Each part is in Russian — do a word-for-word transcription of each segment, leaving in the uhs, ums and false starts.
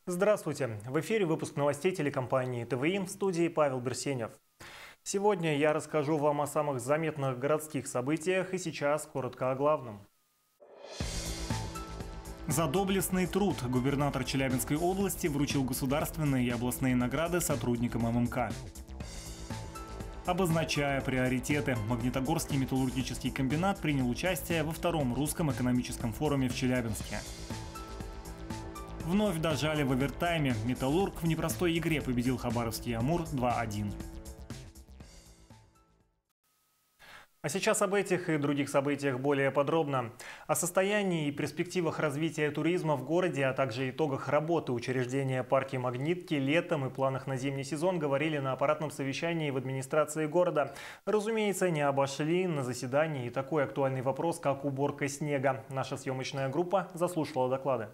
Здравствуйте! В эфире выпуск новостей телекомпании ТВИ, в студии Павел Берсенев. Сегодня я расскажу вам о самых заметных городских событиях и сейчас коротко о главном. За доблестный труд губернатор Челябинской области вручил государственные и областные награды сотрудникам эм эм ка. Обозначая приоритеты, Магнитогорский металлургический комбинат принял участие во втором русском экономическом форуме в Челябинске. Вновь дожали в овертайме. «Металлург» в непростой игре победил Хабаровский «Амур» два один. А сейчас об этих и других событиях более подробно. О состоянии и перспективах развития туризма в городе, а также итогах работы учреждения парка «Магнитки» летом и планах на зимний сезон говорили на аппаратном совещании в администрации города. Разумеется, не обошли на заседании и такой актуальный вопрос, как уборка снега. Наша съемочная группа заслушала доклады.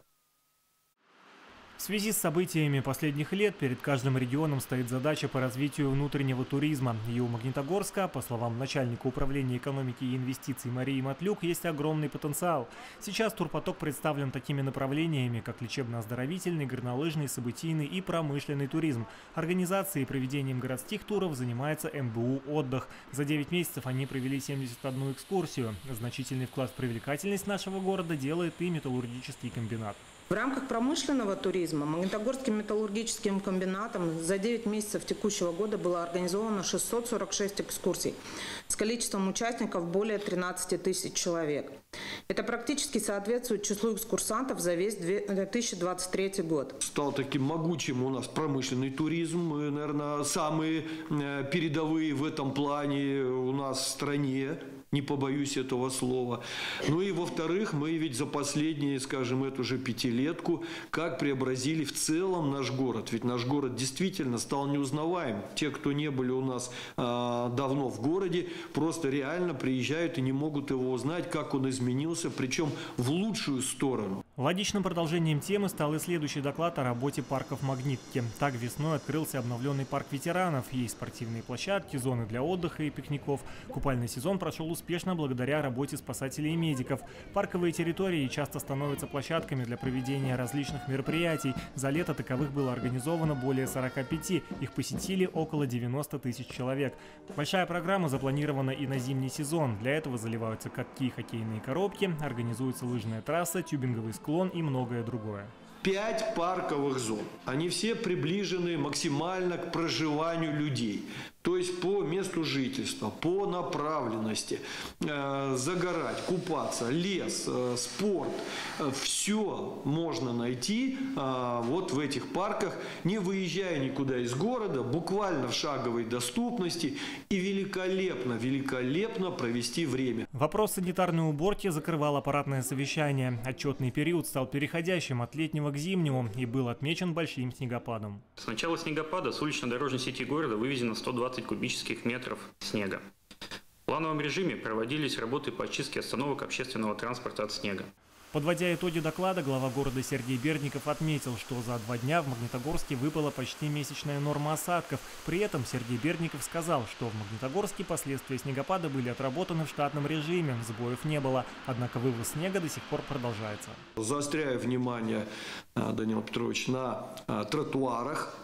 В связи с событиями последних лет перед каждым регионом стоит задача по развитию внутреннего туризма. И у Магнитогорска, по словам начальника управления экономики и инвестиций Марии Матлюк, есть огромный потенциал. Сейчас турпоток представлен такими направлениями, как лечебно-оздоровительный, горнолыжный, событийный и промышленный туризм. Организацией и проведением городских туров занимается эм бэ у «Отдых». За девять месяцев они провели семьдесят одну экскурсию. Значительный вклад в привлекательность нашего города делает и металлургический комбинат. В рамках промышленного туризма Магнитогорским металлургическим комбинатом за девять месяцев текущего года было организовано шестьсот сорок шесть экскурсий с количеством участников более тринадцати тысяч человек. Это практически соответствует числу экскурсантов за весь две тысячи двадцать третий год. Стал таким могучим у нас промышленный туризм. Мы, наверное, самые передовые в этом плане у нас в стране. Не побоюсь этого слова. Ну и во-вторых, мы ведь за последние, скажем, эту же пятилетку, как преобразили в целом наш город. Ведь наш город действительно стал неузнаваем. Те, кто не были у нас э, давно в городе, просто реально приезжают и не могут его узнать, как он изменился, причем в лучшую сторону. Логичным продолжением темы стал и следующий доклад о работе парков «Магнитки». Так весной открылся обновленный парк ветеранов. Есть спортивные площадки, зоны для отдыха и пикников. Купальный сезон прошел успешно благодаря работе спасателей и медиков. Парковые территории часто становятся площадками для проведения различных мероприятий. За лето таковых было организовано более сорока пяти. Их посетили около девяноста тысяч человек. Большая программа запланирована и на зимний сезон. Для этого заливаются катки и хоккейные коробки, организуется лыжная трасса, тюбинговый склон и многое другое. Пять парковых зон. Они все приближены максимально к проживанию людей. То есть по месту жительства, по направленности, э, загорать, купаться, лес, э, спорт. Э, все можно найти э, вот в этих парках, не выезжая никуда из города, буквально в шаговой доступности и великолепно, великолепно провести время. Вопрос санитарной уборки закрывал аппаратное совещание. Отчетный период стал переходящим от летнего к зимнему и был отмечен большим снегопадом. С начала снегопада с улично-дорожной сети города вывезено сто двадцать кубических метров снега. В плановом режиме проводились работы по очистке остановок общественного транспорта от снега. Подводя итоги доклада, глава города Сергей Бердников отметил, что за два дня в Магнитогорске выпала почти месячная норма осадков. При этом Сергей Бердников сказал, что в Магнитогорске последствия снегопада были отработаны в штатном режиме, сбоев не было. Однако вывоз снега до сих пор продолжается. Заостряю внимание, Данил Петрович, на тротуарах.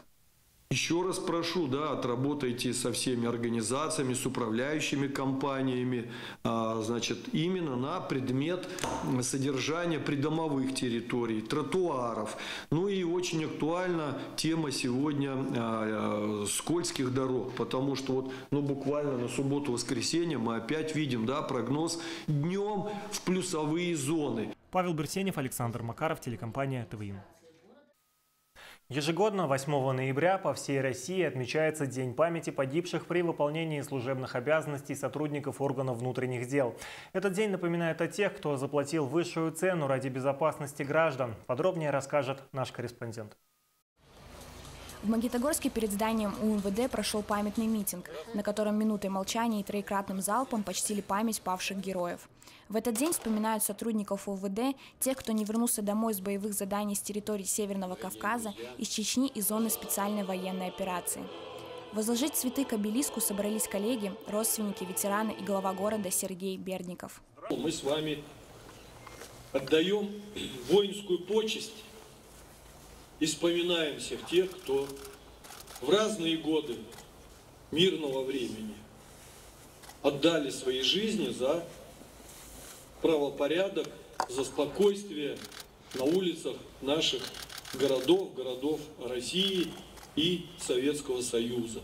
Еще раз прошу, да, отработайте со всеми организациями, с управляющими компаниями, а, значит, именно на предмет содержания придомовых территорий, тротуаров. Ну и очень актуальна тема сегодня а, а, скользких дорог, потому что вот, ну, буквально на субботу-воскресенье мы опять видим, да, прогноз днем в плюсовые зоны. Павел Берсенев, Александр Макаров, телекомпания ТВИ. Ежегодно восьмого ноября по всей России отмечается День памяти погибших при выполнении служебных обязанностей сотрудников органов внутренних дел. Этот день напоминает о тех, кто заплатил высшую цену ради безопасности граждан. Подробнее расскажет наш корреспондент. В Магнитогорске перед зданием у эм вэ дэ прошел памятный митинг, на котором минутой молчания и троекратным залпом почтили память павших героев. В этот день вспоминают сотрудников о вэ дэ, тех, кто не вернулся домой с боевых заданий с территории Северного Кавказа, из Чечни и зоны специальной военной операции. Возложить цветы к обелиску собрались коллеги, родственники, ветераны и глава города Сергей Бердников. Мы с вами отдаем воинскую почесть и вспоминаем всех тех, кто в разные годы мирного времени отдали свои жизни за правопорядок, за спокойствие на улицах наших городов, городов России и Советского Союза.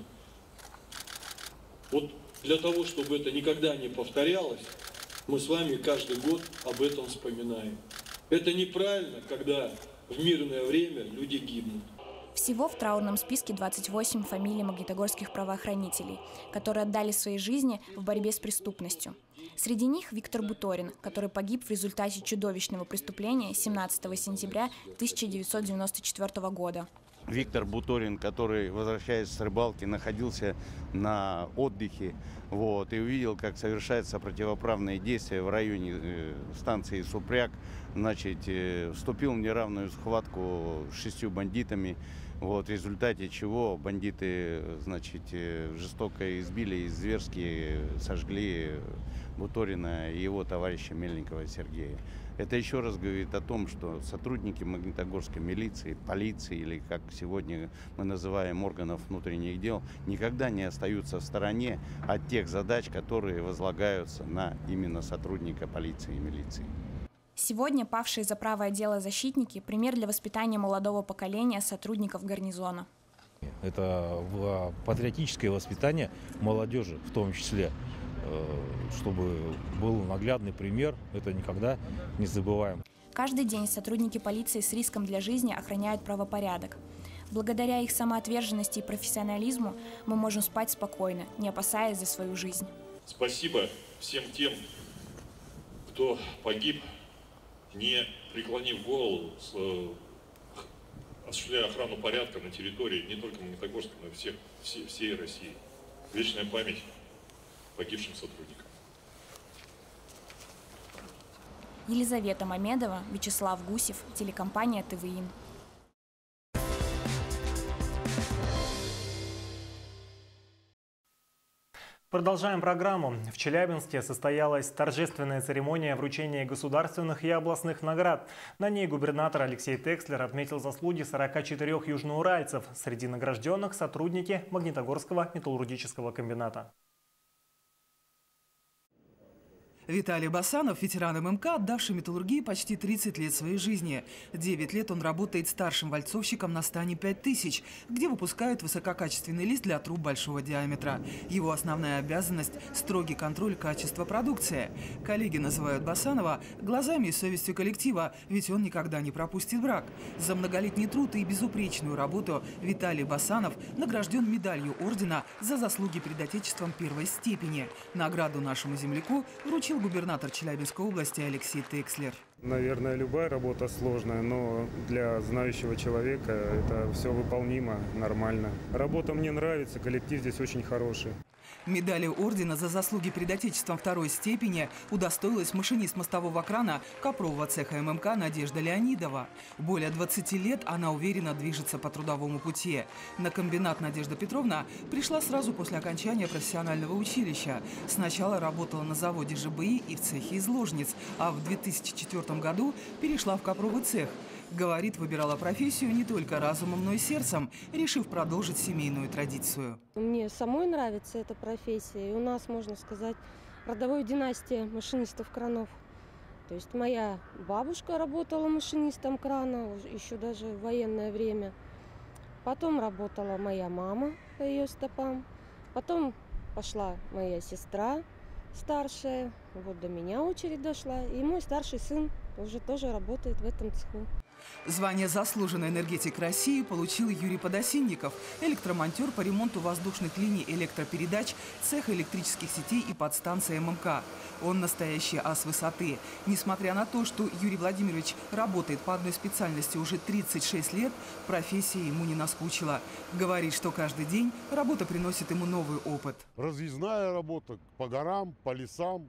Вот для того, чтобы это никогда не повторялось, мы с вами каждый год об этом вспоминаем. Это неправильно, когда в мирное время люди гибнут. Всего в траурном списке двадцать восемь фамилий магнитогорских правоохранителей, которые отдали свои жизни в борьбе с преступностью. Среди них Виктор Буторин, который погиб в результате чудовищного преступления семнадцатого сентября тысяча девятьсот девяносто четвёртого года. Виктор Буторин, который, возвращаясь с рыбалки, находился на отдыхе, вот, и увидел, как совершаются противоправные действия в районе э, станции Супряг. Значит, э, вступил в неравную схватку с шестью бандитами, вот, в результате чего бандиты, значит, э, жестоко избили и зверски сожгли Буторина и его товарища Мельникова Сергея. Это еще раз говорит о том, что сотрудники Магнитогорской милиции, полиции, или как сегодня мы называем органов внутренних дел, никогда не остаются в стороне от тех задач, которые возлагаются на именно сотрудника полиции и милиции. Сегодня павшие за правое дело защитники – пример для воспитания молодого поколения сотрудников гарнизона. Это патриотическое воспитание молодежи в том числе. Чтобы был наглядный пример, это никогда не забываем. Каждый день сотрудники полиции с риском для жизни охраняют правопорядок. Благодаря их самоотверженности и профессионализму мы можем спать спокойно, не опасаясь за свою жизнь. Спасибо всем тем, кто погиб, не преклонив голову, осуществляя охрану порядка на территории не только Магнитогорска, но и всех, всей, всей России. Вечная память погибшим сотрудникам. Елизавета Мамедова, Вячеслав Гусев, телекомпания ТВИН. Продолжаем программу. В Челябинске состоялась торжественная церемония вручения государственных и областных наград. На ней губернатор Алексей Текслер отметил заслуги сорока четырёх южноуральцев. Среди награжденных сотрудники Магнитогорского металлургического комбината. Виталий Басанов – ветеран ММК, отдавший металлургии почти тридцать лет своей жизни. девять лет он работает старшим вальцовщиком на стане пять тысяч, где выпускают высококачественный лист для труб большого диаметра. Его основная обязанность – строгий контроль качества продукции. Коллеги называют Басанова глазами и совестью коллектива, ведь он никогда не пропустит брак. За многолетний труд и безупречную работу Виталий Басанов награжден медалью ордена за заслуги перед Отечеством первой степени. Награду нашему земляку вручил губернатор Челябинской области Алексей Текслер. Наверное, любая работа сложная, но для знающего человека это все выполнимо, нормально. Работа мне нравится, коллектив здесь очень хороший. Медалью ордена за заслуги перед Отечеством второй степени удостоилась машинист мостового крана Копрового цеха ММК Надежда Леонидова. Более двадцати лет она уверенно движется по трудовому пути. На комбинат Надежда Петровна пришла сразу после окончания профессионального училища. Сначала работала на заводе ЖБИ и в цехе из ложниц, а в две тысячи четвёртом году перешла в Копровый цех. Говорит, выбирала профессию не только разумом, но и сердцем, решив продолжить семейную традицию. Мне самой нравится эта профессия. И у нас, можно сказать, родовая династия машинистов кранов. То есть моя бабушка работала машинистом крана, еще даже в военное время. Потом работала моя мама по ее стопам. Потом пошла моя сестра старшая. Вот до меня очередь дошла. И мой старший сын уже тоже работает в этом цеху. Звание «Заслуженный энергетик России» получил Юрий Подосинников, электромонтер по ремонту воздушных линий электропередач, цеха электрических сетей и подстанции ММК. Он настоящий ас высоты. Несмотря на то, что Юрий Владимирович работает по одной специальности уже тридцать шесть лет, профессия ему не наскучила. Говорит, что каждый день работа приносит ему новый опыт. Разъездная работа по горам, по лесам,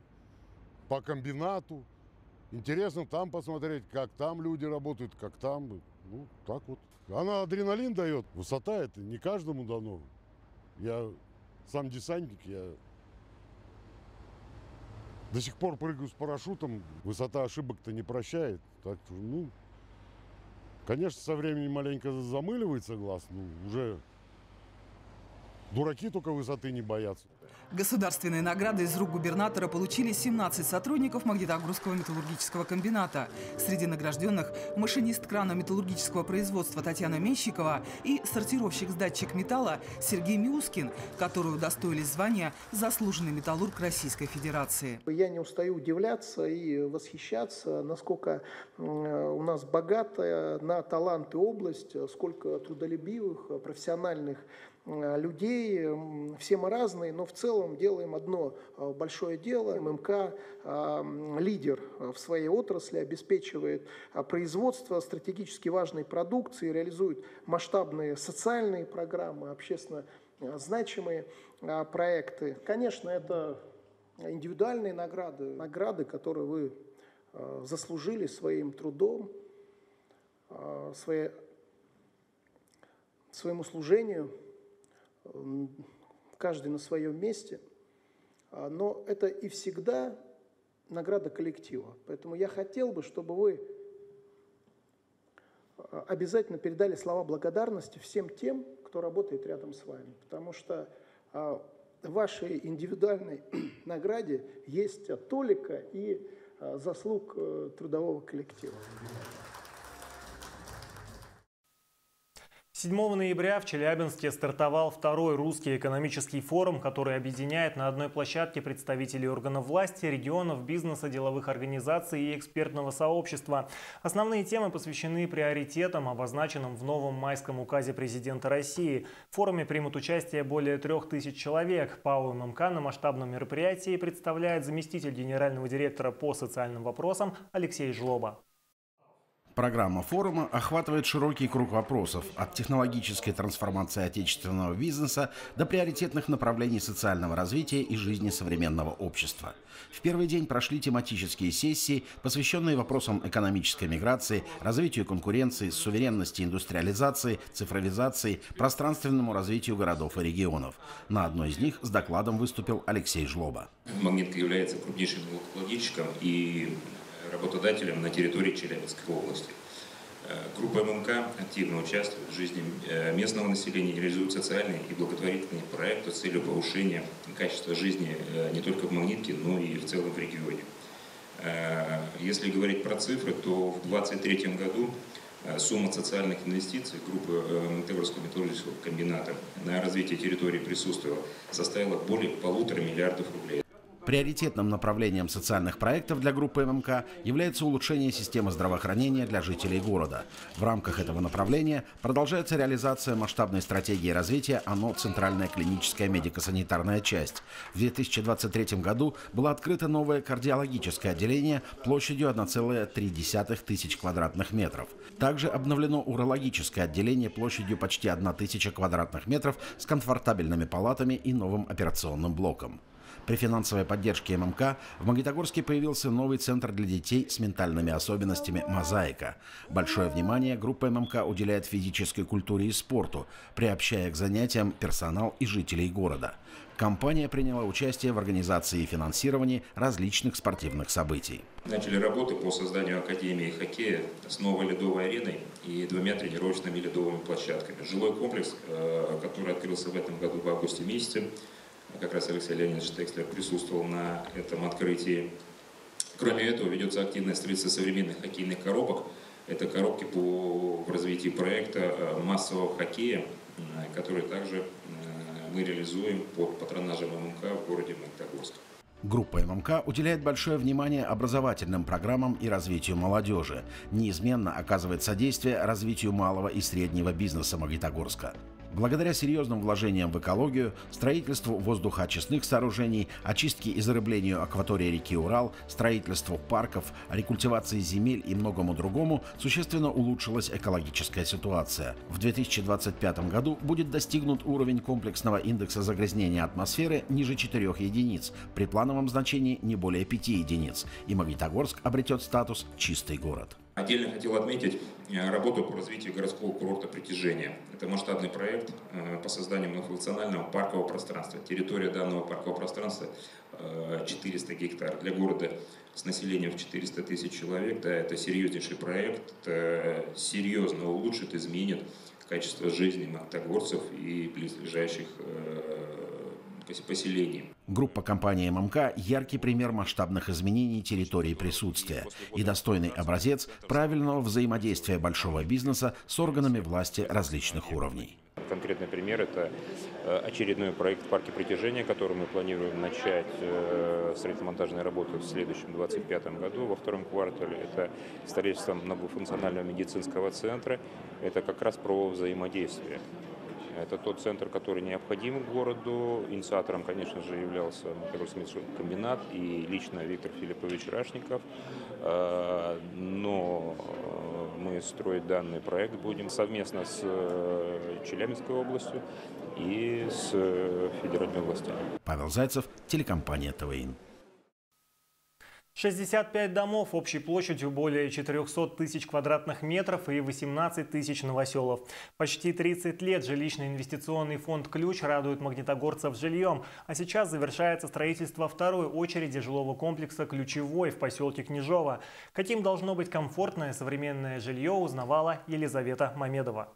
по комбинату. Интересно там посмотреть, как там люди работают, как там. Ну, так вот. Она адреналин дает. Высота это не каждому дано. Я сам десантник, я до сих пор прыгаю с парашютом. Высота ошибок-то не прощает. Так, ну, Конечно, со временем маленько замыливается глаз, ну, уже дураки только высоты не боятся. Государственные награды из рук губернатора получили семнадцать сотрудников Магнитогорского металлургического комбината. Среди награжденных машинист крана металлургического производства Татьяна Менщикова и сортировщик-сдатчик металла Сергей Миускин, которые удостоились звания «Заслуженный металлург Российской Федерации». Я не устаю удивляться и восхищаться, насколько у нас богатая на таланты область, сколько трудолюбивых, профессиональных людей. Все мы разные, но в целом делаем одно большое дело. ММК лидер в своей отрасли, обеспечивает производство стратегически важной продукции, реализует масштабные социальные программы, общественно значимые проекты. Конечно, это индивидуальные награды, награды, которые вы заслужили своим трудом, своей, своему служению, каждый на своем месте, но это и всегда награда коллектива. Поэтому я хотел бы, чтобы вы обязательно передали слова благодарности всем тем, кто работает рядом с вами, потому что в вашей индивидуальной награде есть толика и заслуг трудового коллектива. седьмого ноября в Челябинске стартовал второй русский экономический форум, который объединяет на одной площадке представителей органов власти, регионов, бизнеса, деловых организаций и экспертного сообщества. Основные темы посвящены приоритетам, обозначенным в новом майском указе президента России. В форуме примут участие более трех тысяч человек. ПАО ММК на масштабном мероприятии представляет заместитель генерального директора по социальным вопросам Алексей Жлоба. Программа форума охватывает широкий круг вопросов – от технологической трансформации отечественного бизнеса до приоритетных направлений социального развития и жизни современного общества. В первый день прошли тематические сессии, посвященные вопросам экономической миграции, развитию конкуренции, суверенности, индустриализации, цифровизации, пространственному развитию городов и регионов. На одной из них с докладом выступил Алексей Жлоба. Магнитка является крупнейшим налогоплательщиком и работодателем на территории Челябинской области. Группа ММК активно участвует в жизни местного населения и реализует социальные и благотворительные проекты с целью повышения качества жизни не только в Магнитке, но и в целом в регионе. Если говорить про цифры, то в две тысячи двадцать третьем году сумма социальных инвестиций группы Магнитогорского металлургического комбината на развитие территории присутствовала составила более полутора миллиардов рублей. Приоритетным направлением социальных проектов для группы ММК является улучшение системы здравоохранения для жителей города. В рамках этого направления продолжается реализация масштабной стратегии развития ОНО «Центральная клиническая медико-санитарная часть». В две тысячи двадцать третьем году было открыто новое кардиологическое отделение площадью одна целая три десятых тысяч квадратных метров. Также обновлено урологическое отделение площадью почти одна тысяча квадратных метров с комфортабельными палатами и новым операционным блоком. При финансовой поддержке ММК в Магнитогорске появился новый центр для детей с ментальными особенностями «Мозаика». Большое внимание группа ММК уделяет физической культуре и спорту, приобщая к занятиям персонал и жителей города. Компания приняла участие в организации и финансировании различных спортивных событий. Начали работы по созданию Академии хоккея с новой ледовой ареной и двумя тренировочными ледовыми площадками. Жилой комплекс, который открылся в этом году в августе месяце, как раз Алексей Леонидович Текслер присутствовал на этом открытии. Кроме этого, ведется активное строительство современных хоккейных коробок. Это коробки по развитию проекта массового хоккея, который также мы реализуем под патронажем ММК в городе Магнитогорске. Группа ММК уделяет большое внимание образовательным программам и развитию молодежи. Неизменно оказывает содействие развитию малого и среднего бизнеса Магнитогорска. Благодаря серьезным вложениям в экологию, строительству воздухоочистных сооружений, очистке и зарыблению акватории реки Урал, строительству парков, рекультивации земель и многому другому существенно улучшилась экологическая ситуация. В две тысячи двадцать пятом году будет достигнут уровень комплексного индекса загрязнения атмосферы ниже четырёх единиц, при плановом значении не более пяти единиц, и Магнитогорск обретет статус «чистый город». Отдельно хотел отметить работу по развитию городского курорта притяжения. Это масштабный проект по созданию многофункционального паркового пространства. Территория данного паркового пространства четыреста гектар. Для города с населением в четыреста тысяч человек, да, это серьезнейший проект, это серьезно улучшит, изменит качество жизни магнитогорцев и близлежащих поселений. Группа компании ММК – яркий пример масштабных изменений территории присутствия и достойный образец правильного взаимодействия большого бизнеса с органами власти различных уровней. Конкретный пример – это очередной проект в парке притяжения, который мы планируем начать строительно-монтажные работы в следующем двадцать пятом году, во втором квартале. Это строительство многофункционального медицинского центра. Это как раз про взаимодействие. Это тот центр, который необходим городу. Инициатором, конечно же, являлся Магнитогорский комбинат и лично Виктор Филиппович Рашников. Но мы строить данный проект будем совместно с Челябинской областью и с федеральными властями. Павел Зайцев, телекомпания ТВИН. шестьдесят пять домов общей площадью более четырёхсот тысяч квадратных метров и восемнадцать тысяч новоселов. Почти тридцать лет жилищный инвестиционный фонд «Ключ» радует магнитогорцев жильем. А сейчас завершается строительство второй очереди жилого комплекса «Ключевой» в поселке Княжово. Каким должно быть комфортное современное жилье, узнавала Елизавета Мамедова.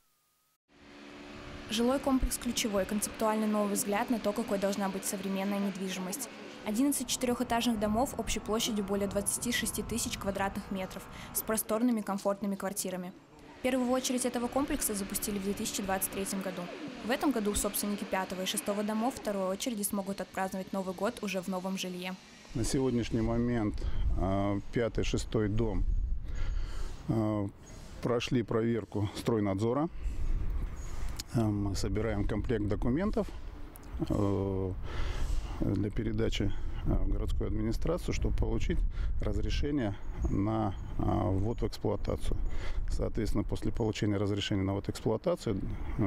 Жилой комплекс «Ключевой» – концептуальный новый взгляд на то, какой должна быть современная недвижимость. одиннадцать четырехэтажных домов общей площадью более двадцати шести тысяч квадратных метров с просторными комфортными квартирами. Первую очередь этого комплекса запустили в две тысячи двадцать третьем году. В этом году собственники пятого и шестого домов второй очереди смогут отпраздновать Новый год уже в новом жилье. На сегодняшний момент пятый и шестой дом прошли проверку стройнадзора. Мы собираем комплект документов для передачи в городскую администрацию, чтобы получить разрешение на ввод в эксплуатацию. Соответственно, после получения разрешения на ввод в эксплуатацию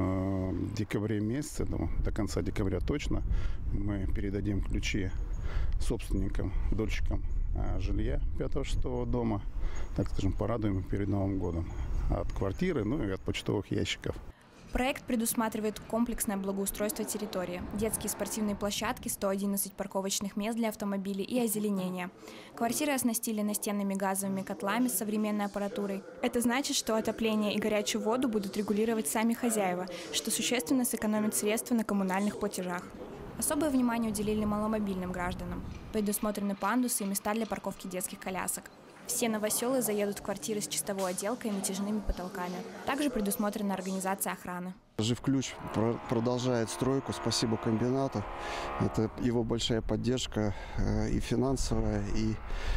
в декабре месяце, до конца декабря точно, мы передадим ключи собственникам, дольщикам жилья пятого и шестого дома, так скажем, порадуем их перед Новым годом от квартиры, ну и от почтовых ящиков. Проект предусматривает комплексное благоустройство территории, детские спортивные площадки, сто одиннадцать парковочных мест для автомобилей и озеленение. Квартиры оснастили настенными газовыми котлами с современной аппаратурой. Это значит, что отопление и горячую воду будут регулировать сами хозяева, что существенно сэкономит средства на коммунальных платежах. Особое внимание уделили маломобильным гражданам. Предусмотрены пандусы и места для парковки детских колясок. Все новоселы заедут в квартиры с чистовой отделкой и натяжными потолками. Также предусмотрена организация охраны. «Жилключ» продолжает стройку. Спасибо комбинату. Это его большая поддержка и финансовая, и,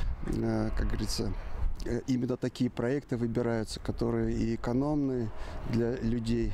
как говорится, именно такие проекты выбираются, которые и экономные для людей,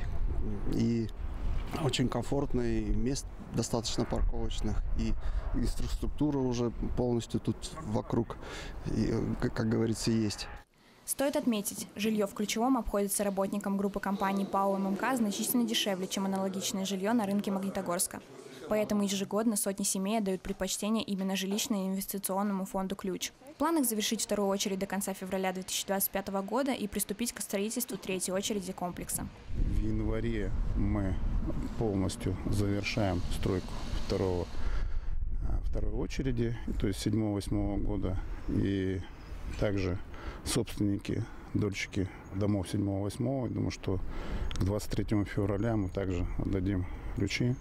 и очень комфортные, мест достаточно парковочных, и инфраструктура уже полностью тут вокруг, и, как говорится, есть. Стоит отметить, жилье в Ключевом обходится работникам группы компаний ПАО ММК значительно дешевле, чем аналогичное жилье на рынке Магнитогорска. Поэтому ежегодно сотни семей отдают предпочтение именно жилищно-инвестиционному фонду «Ключ». В планах завершить вторую очередь до конца февраля две тысячи двадцать пятого года и приступить к строительству третьей очереди комплекса. В январе мы полностью завершаем стройку второго, второй очереди, то есть седьмого-восьмого года. И также собственники, дольщики домов седьмого-восьмого, думаю, что к двадцать третьему февраля мы также отдадим ключи,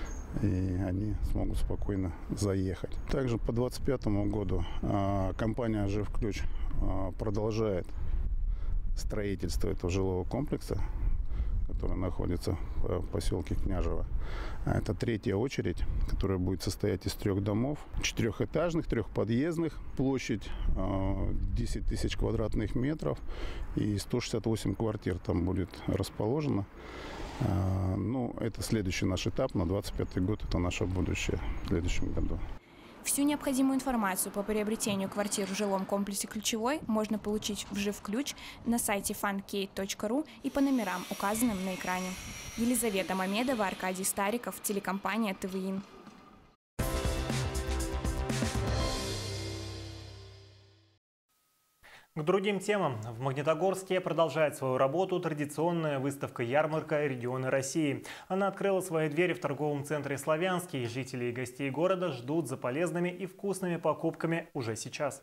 и они смогут спокойно заехать. Также по двадцать пятому году а, компания «Жилключ» а, продолжает строительство этого жилого комплекса, который находится в поселке Княжево. Это третья очередь, которая будет состоять из трех домов, четырехэтажных, трехподъездных, площадь э, десять тысяч квадратных метров и сто шестьдесят восемь квартир там будет расположено. Э, ну, это следующий наш этап, на двадцать пятый год, это наше будущее в следующем году. Всю необходимую информацию по приобретению квартир в жилом комплексе «Ключевой» можно получить в «Жилключ» на сайте фанкейт точка ру и по номерам, указанным на экране. Елизавета Мамедова, Аркадий Стариков, телекомпания ТВИН. К другим темам. В Магнитогорске продолжает свою работу традиционная выставка-ярмарка «Регионы России». Она открыла свои двери в торговом центре «Славянский». Жители и гостей города ждут за полезными и вкусными покупками уже сейчас.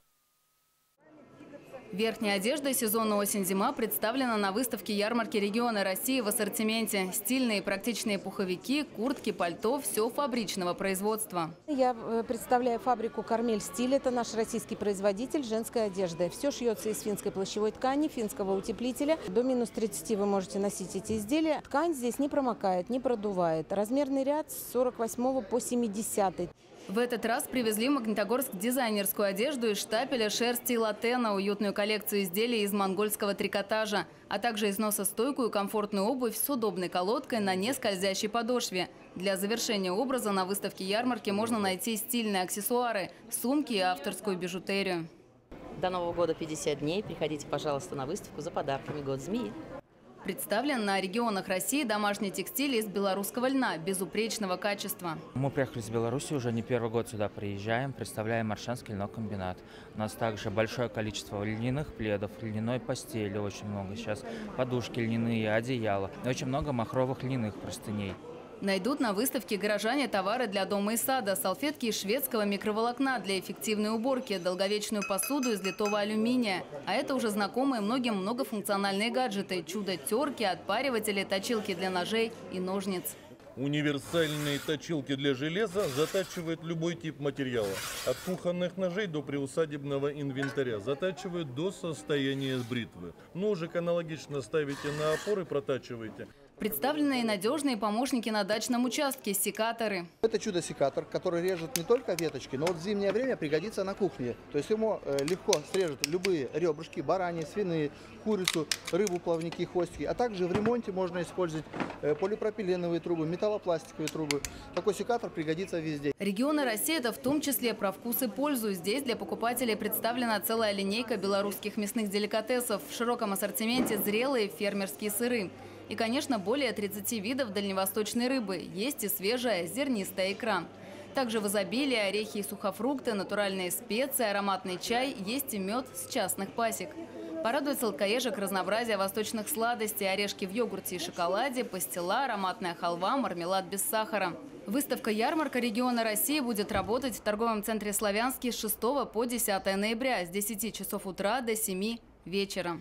Верхняя одежда сезона осень-зима представлена на выставке ярмарки «Регионы России» в ассортименте. Стильные и практичные пуховики, куртки, пальто – все фабричного производства. Я представляю фабрику «Кармель Стиль». Это наш российский производитель женской одежды. Все шьется из финской плащевой ткани, финского утеплителя. До минус тридцати вы можете носить эти изделия. Ткань здесь не промокает, не продувает. Размерный ряд с сорок восьмого по семидесятый. В этот раз привезли в Магнитогорск дизайнерскую одежду из штапеля, шерсти и латена, уютную коллекцию изделий из монгольского трикотажа, а также износостойкую комфортную обувь с удобной колодкой на нескользящей подошве. Для завершения образа на выставке ярмарки можно найти стильные аксессуары, сумки и авторскую бижутерию. До Нового года пятьдесят дней. Приходите, пожалуйста, на выставку за подарками «Год змеи». Представлен на регионах России домашний текстиль из белорусского льна безупречного качества. Мы приехали с Беларуси, уже не первый год сюда приезжаем, представляем Аршанский льнокомбинат. У нас также большое количество льняных пледов, льняной постели очень много сейчас, подушки льняные, одеяла, очень много махровых льняных простыней. Найдут на выставке горожане товары для дома и сада, салфетки из шведского микроволокна для эффективной уборки, долговечную посуду из литого алюминия. А это уже знакомые многим многофункциональные гаджеты – чудо-терки, отпариватели, точилки для ножей и ножниц. Универсальные точилки для железа затачивают любой тип материала. От кухонных ножей до приусадебного инвентаря. Затачивают до состояния бритвы. Ножик аналогично ставите на опоры, протачиваете. Представлены и надежные помощники на дачном участке – секаторы. Это чудо-секатор, который режет не только веточки, но вот в зимнее время пригодится на кухне. То есть ему легко срежет любые ребрышки, бараньи, свиные, курицу, рыбу, плавники, хвостики. А также в ремонте можно использовать полипропиленовые трубы, металлопластиковые трубы. Такой секатор пригодится везде. Регионы России – это в том числе про вкус и пользу. Здесь для покупателей представлена целая линейка белорусских мясных деликатесов. В широком ассортименте зрелые фермерские сыры. И, конечно, более тридцати видов дальневосточной рыбы. Есть и свежая зернистая икра. Также в изобилии орехи и сухофрукты, натуральные специи, ароматный чай, есть и мед с частных пасек. Порадует сладкоежек разнообразие восточных сладостей, орешки в йогурте и шоколаде, пастила, ароматная халва, мармелад без сахара. Выставка-ярмарка «Регионы России» будет работать в торговом центре «Славянский» с шестого по десятое ноября с десяти часов утра до семи вечера.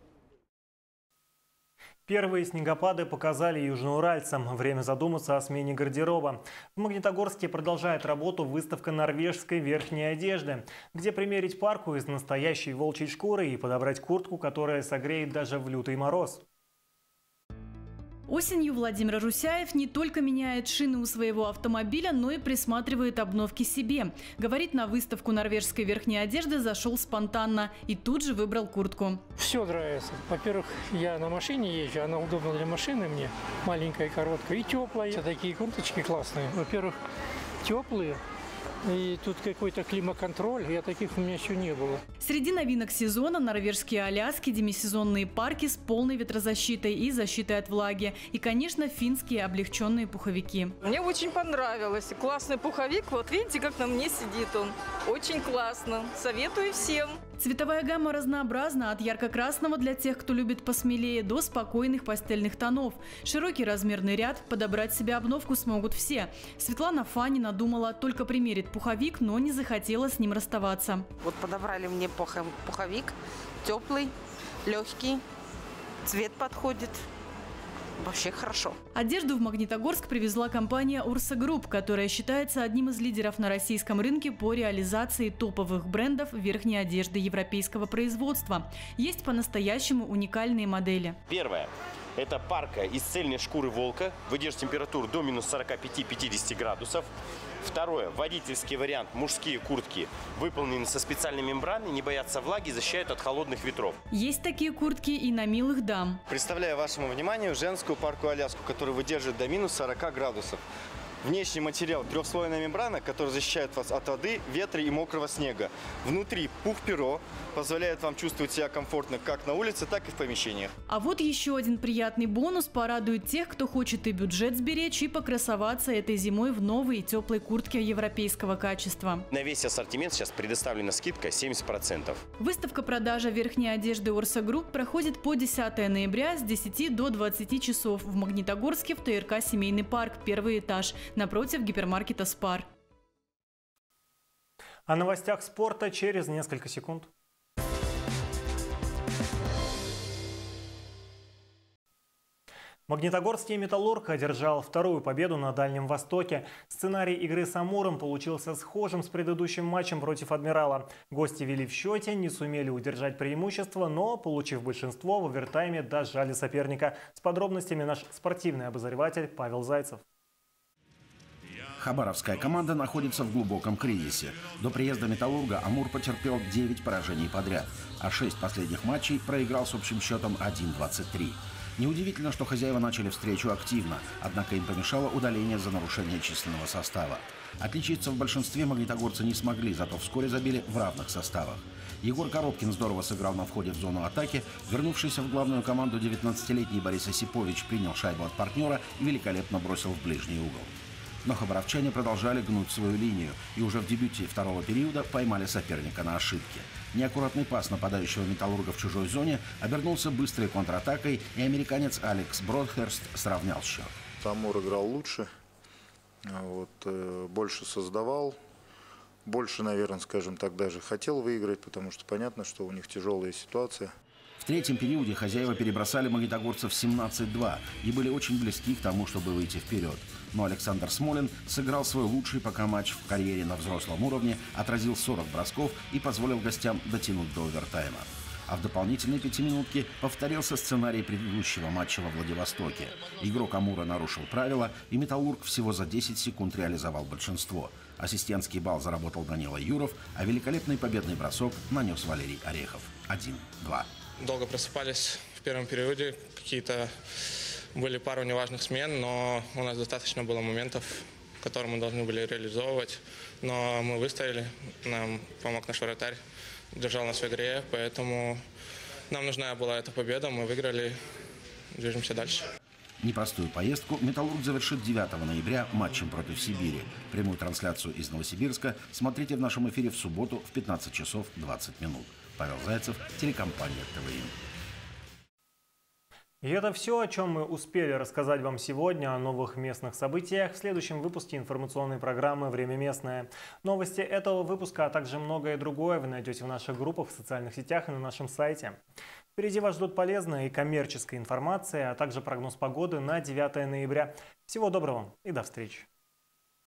Первые снегопады показали южноуральцам. Время задуматься о смене гардероба. В Магнитогорске продолжает работу выставка норвежской верхней одежды, где примерить парку из настоящей волчьей шкуры и подобрать куртку, которая согреет даже в лютый мороз. Осенью Владимир Русяев не только меняет шины у своего автомобиля, но и присматривает обновки себе. Говорит, на выставку норвежской верхней одежды зашел спонтанно и тут же выбрал куртку. Все нравится. Во-первых, я на машине езжу, она удобна для машины мне, маленькая, короткая и теплая. Такие курточки классные. Во-первых, теплые. И тут какой-то климаконтроль, я таких у меня еще не было. Среди новинок сезона норвежские аляски, демисезонные парки с полной ветрозащитой и защитой от влаги. И, конечно, финские облегченные пуховики. Мне очень понравилось. Классный пуховик. Вот видите, как на мне сидит он. Очень классно. Советую всем. Цветовая гамма разнообразна, от ярко-красного для тех, кто любит посмелее, до спокойных пастельных тонов. Широкий размерный ряд, подобрать себе обновку смогут все. Светлана Фанина думала, только примерит пуховик, но не захотела с ним расставаться. Вот подобрали мне пуховик, теплый, легкий, цвет подходит. Вообще хорошо. Одежду в Магнитогорск привезла компания «Урса Групп», которая считается одним из лидеров на российском рынке по реализации топовых брендов верхней одежды европейского производства. Есть по-настоящему уникальные модели. Первое. Это парка из цельной шкуры волка, выдержит температуру до минус сорока пяти — пятидесяти градусов. Второе. Водительский вариант. Мужские куртки выполнены со специальной мембраной, не боятся влаги, защищают от холодных ветров. Есть такие куртки и на милых дам. Представляю вашему вниманию женскую парку Аляску, которая выдерживает до минус сорока градусов. Внешний материал – трехслойная мембрана, которая защищает вас от воды, ветра и мокрого снега. Внутри пух-перо позволяет вам чувствовать себя комфортно как на улице, так и в помещениях. А вот еще один приятный бонус порадует тех, кто хочет и бюджет сберечь, и покрасоваться этой зимой в новой и теплой куртке европейского качества. На весь ассортимент сейчас предоставлена скидка семьдесят процентов. Выставка-продажа верхней одежды Орса Групп проходит по десятое ноября с десяти до двадцати часов в Магнитогорске в ТРК «Семейный парк», первый этаж, напротив гипермаркета «Спар». О новостях спорта через несколько секунд. Магнитогорский «Металлург» одержал вторую победу на Дальнем Востоке. Сценарий игры с «Амуром» получился схожим с предыдущим матчем против «Адмирала». Гости вели в счете, не сумели удержать преимущество, но, получив большинство, в овертайме дожали соперника. С подробностями наш спортивный обозреватель Павел Зайцев. Хабаровская команда находится в глубоком кризисе. До приезда «Металлурга» «Амур» потерпел девять поражений подряд, а шесть последних матчей проиграл с общим счетом один двадцать три. Неудивительно, что хозяева начали встречу активно, однако им помешало удаление за нарушение численного состава. Отличиться в большинстве магнитогорцы не смогли, зато вскоре забили в равных составах. Егор Коробкин здорово сыграл на входе в зону атаки. Вернувшийся в главную команду девятнадцатилетний Борис Осипович принял шайбу от партнера и великолепно бросил в ближний угол. Но хабаровчане продолжали гнуть свою линию и уже в дебюте второго периода поймали соперника на ошибке. Неаккуратный пас нападающего «Металлурга» в чужой зоне обернулся быстрой контратакой, и американец Алекс Бродхерст сравнял счет. Амур играл лучше, вот, больше создавал, больше, наверное, скажем так, даже хотел выиграть, потому что понятно, что у них тяжелая ситуация. В третьем периоде хозяева перебросали магнитогорцев семнадцать два и были очень близки к тому, чтобы выйти вперед. Но Александр Смолин сыграл свой лучший пока матч в карьере на взрослом уровне, отразил сорок бросков и позволил гостям дотянуть до овертайма. А в дополнительной пятиминутке повторился сценарий предыдущего матча во Владивостоке. Игрок «Амура» нарушил правила, и «Металлург» всего за десять секунд реализовал большинство. Ассистентский балл заработал Данила Юров, а великолепный победный бросок нанес Валерий Орехов. один два. Долго просыпались в первом периоде, какие-то были пару неважных смен, но у нас достаточно было моментов, которые мы должны были реализовывать. Но мы выстояли, нам помог наш вратарь, держал нас в игре, поэтому нам нужна была эта победа, мы выиграли, движемся дальше. Непростую поездку «Металлург» завершит девятого ноября матчем против Сибири. Прямую трансляцию из Новосибирска смотрите в нашем эфире в субботу в пятнадцать часов двадцать минут. Павел Зайцев, телекомпания ТВИ. И это все, о чем мы успели рассказать вам сегодня, о новых местных событиях в следующем выпуске информационной программы «Время местное». Новости этого выпуска, а также многое другое вы найдете в наших группах, в социальных сетях и на нашем сайте. Впереди вас ждут полезная и коммерческая информация, а также прогноз погоды на девятое ноября. Всего доброго и до встречи.